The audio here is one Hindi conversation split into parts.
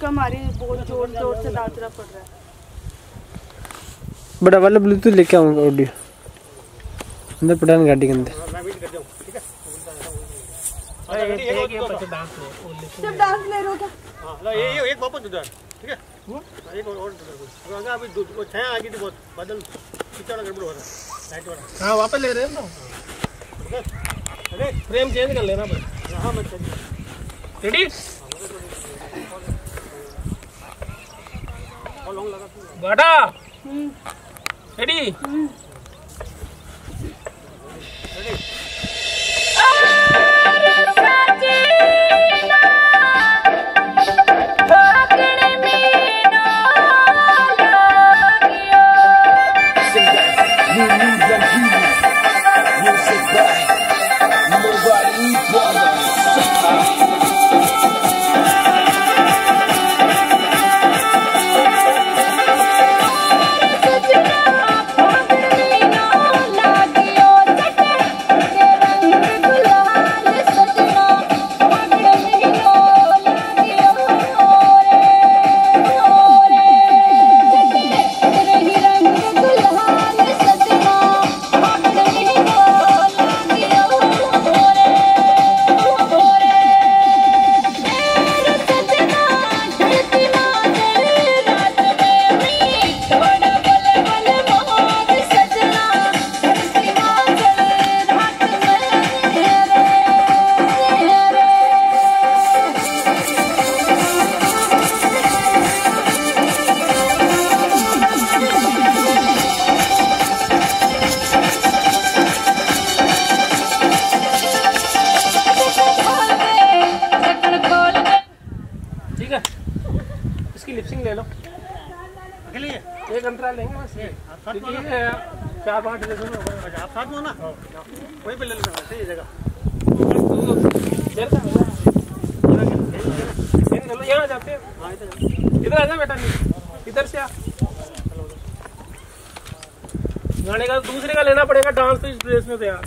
का हमारे बहुत जोर जोर से दादरा पड़ रहा है। बड़ा वाला ब्लूटूथ लेके आऊंगा ऑडियो अंदर पड़ा है गाड़ी के अंदर। सब डांस ले रहे हो क्या? हाँ ये एक वापस उधर ठीक है एक और उधर अभी वो छाया आ गई थी बहुत बादल कीचड़ गड़बड़ हो रहा है लाइट वाला। हाँ वापस ले रहे हैं ना अरे फ्रेम चेंज कर लेना बस। हाँ मैं रेडी बाटा रेडी इसकी लिपसिंग ले लो अकेले एक अंतराल लेंगे बस ये 4-5 आप साथ में हो ना वहीं पे ले लेना सही जगह यहाँ जाते हैं इधर आ जा बेटा इधर से आ गाने का दूसरे का लेना पड़ेगा डांस तो इस ड्रेस में तो यार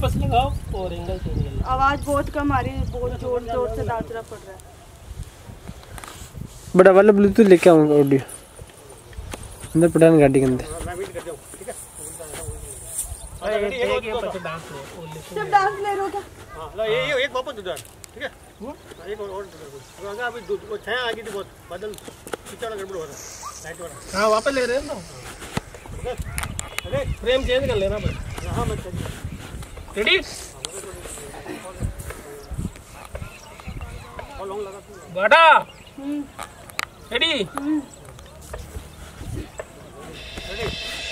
वापस लगाओ और एंगल चेंज कर लो। आवाज बहुत कम आ रही है, बहुत जोर जोर से दादरा पड़ रहा है। बड़ा वाला ब्लूटूथ लेके आऊंगा ऑडियो अंदर पटान गाड़ी के अंदर। मैं वेट कर जाऊं, ठीक है? सिर्फ डांस ले रहे हो क्या? हाँ, लो ये एक वापस उधर, ठीक है? एक और उधर। अगर अभी वो छाया आ गई थी बहुत, बादल कीचड़ गड़बड़ हो रहा है, लाइट वाला। हाँ, वापस ले रहे हैं ना। अरे फ्रेम चेंज कर लेना बस। हाँ, मैं रेडी? बाटा रेडी? रेडी?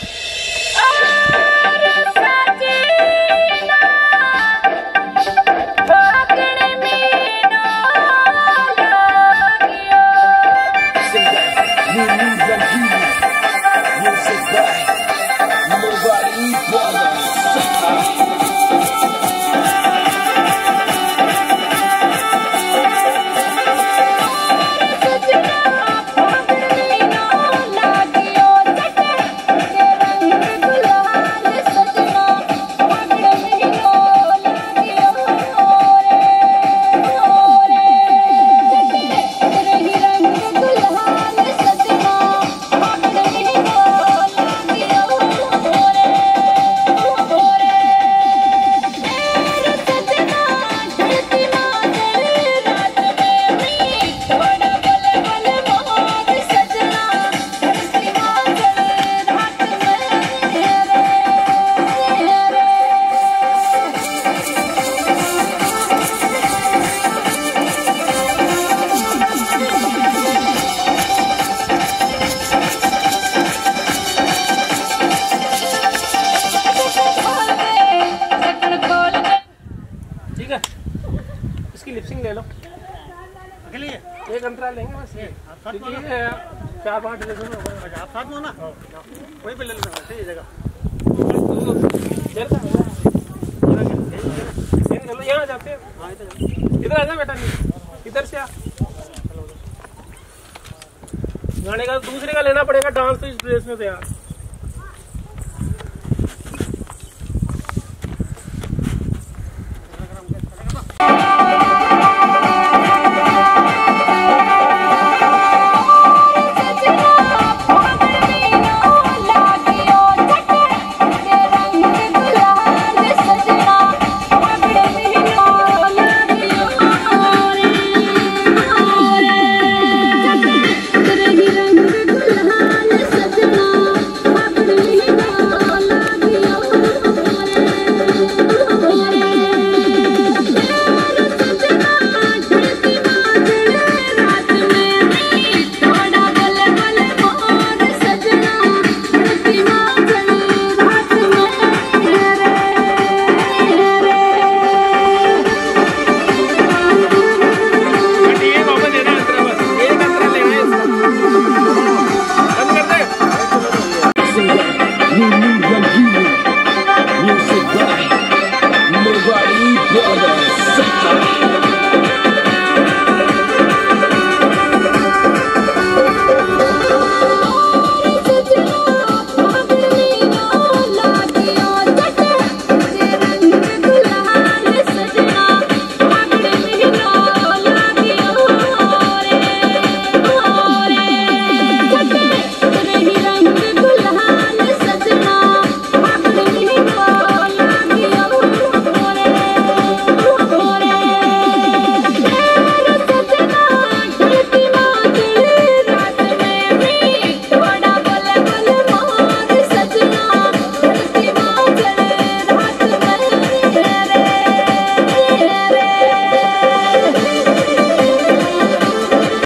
इसकी लिपसिंग ले लो अकेले, एक अंतराल लेंगे बस। ये 4-5 आप साथ में हो ना, वहीं पे ले लो, सही जगह। यहाँ जाते हैं, इधर आ जा बेटा, इधर से आ। गाने का दूसरे का लेना पड़ेगा, डांस तो इस ड्रेस में तो यार।